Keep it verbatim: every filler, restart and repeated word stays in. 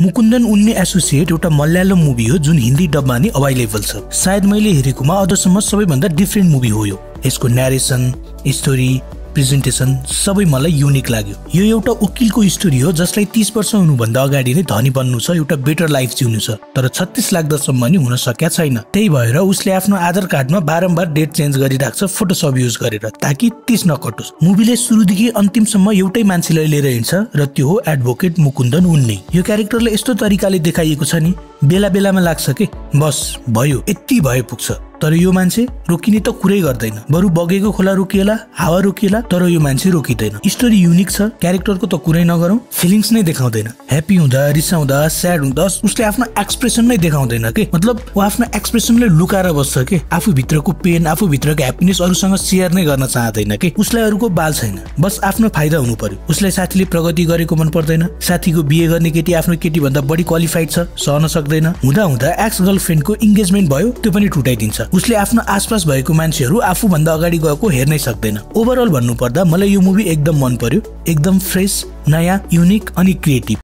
मुकुन्दन उन्ने एसोसिएट एउटा मलयालम मुभी हो जुन हिन्दी डबमा नि अभाइलेबल छ। सायद मैले हेरेकोमा अझसम्म सबैभन्दा डिफ्रेन्ट मुभी हो यो। यसको न्यारेसन, स्टोरी, प्रेजेन्टेसन सबै मलाई युनिक लाग्यो। यो एउटा वकिलको स्टोरी हो जसलाई तीस वर्ष हुनुभन्दा अगाडि नै धनी बन्नु छ, एउटा बेटर लाइफ जिउनु छ, तर छत्तीस लाखसम्म नि हुन सकेका छैन। त्यही भएर उसले आफ्नो आधार कार्डमा बारम्बार डेट चेन्ज गरिराख्छ फोटोसप युज गरेर, ताकि तीस नकटोस्। मुभीले सुरुदेखि अन्तिमसम्म एउटै मान्छेलाई लिएर हिँड्छ र त्यो हो एडभोकेट मुकुन्दन उन्ने। यो क्यारेक्टरलाई यस्तो तरिकाले देखाइएको छ नि, बेला बेलामा लाग्छ के बस भयो यति भए पुग्छ, तर यो मान्छे रोकिने त कुरै गर्दैन। बरु बगेको खोला रोकिएला, हावा रोकिएला, तर यो मान्छे रोकिँदैन। स्टोरी युनिक छ, क्यारेक्टरको त कुरै नगरौँ, फिलिङ्स नै देखाउँदैन। ह्याप्पी हुँदा, रिसाउँदा, स्याड हुँदा उसले आफ्नो एक्सप्रेसन नै देखाउँदैन के, मतलब ऊ आफ्नो एक्सप्रेसनले लुकाएर बस्छ के। आफू भित्रको पेन, आफू भित्रको ह्याप्पिनेस अरूसँग सेयर नै गर्न चाहँदैन के। उसलाई अरूको बाल छैन, बस आफ्नो फाइदा हुनु पर्यो। उसलाई साथीले प्रगति गरेको मन पर्दैन, साथीको बिहे गर्ने केटी आफ्नो केटी भन्दा बढी क्वालिफाइड छ, सहन सक्दैन। हुँदा हुँदा एक्स गर्लफ्रेन्डको इन्गेजमेन्ट भयो, त्यो पनि टुटाइदिन्छ। उसले आफ्नो आसपास भएको मान्छेहरू आफू भन्दा अगाडि गएको हेर्नै सक्दैन। ओभरअल भन्नु पर्दा मलाई यो मुभी एकदम मन पर्यो, एकदम फ्रेश, नयाँ, युनिक अनि क्रिएटिभ।